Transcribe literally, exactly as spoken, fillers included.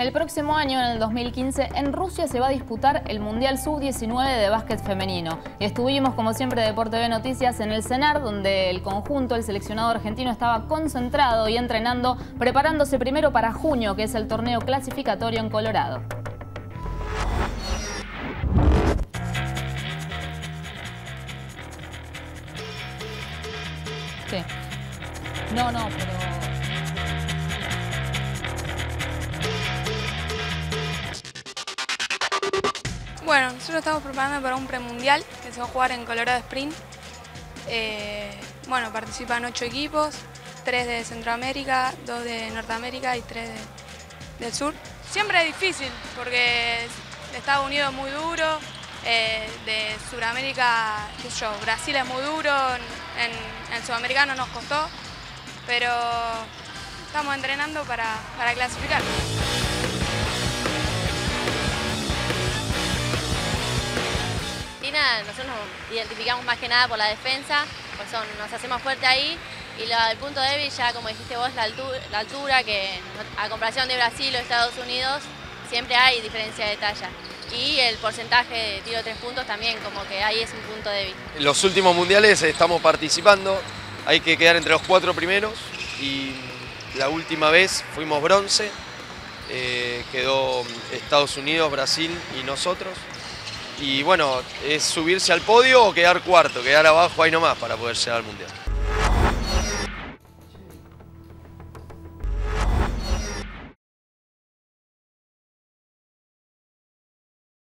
El próximo año, en el dos mil quince, en Rusia se va a disputar el Mundial sub diecinueve de básquet femenino. Y estuvimos, como siempre, de Deporte B Noticias en el CENAR, donde el conjunto, el seleccionado argentino, estaba concentrado y entrenando, preparándose primero para junio, que es el torneo clasificatorio en Colorado. Sí. No, no, pero... Bueno, nosotros estamos preparando para un premundial que se va a jugar en Colorado Springs. Eh, bueno, participan ocho equipos, tres de Centroamérica, dos de Norteamérica y tres de, del sur. Siempre es difícil porque Estados Unidos es muy duro, eh, de Sudamérica, qué sé yo, Brasil es muy duro, en el sudamericano nos costó, pero estamos entrenando para, para clasificar. Nosotros nos identificamos más que nada por la defensa, por eso nos hacemos fuerte ahí, y la, el punto débil ya, como dijiste vos, la altura, la altura, que a comparación de Brasil o Estados Unidos siempre hay diferencia de talla, y el porcentaje de tiro de tres puntos también, como que ahí es un punto débil. En los últimos mundiales estamos participando, hay que quedar entre los cuatro primeros, y la última vez fuimos bronce, eh, quedó Estados Unidos, Brasil y nosotros. Y bueno, es subirse al podio o quedar cuarto, quedar abajo ahí nomás para poder llegar al Mundial.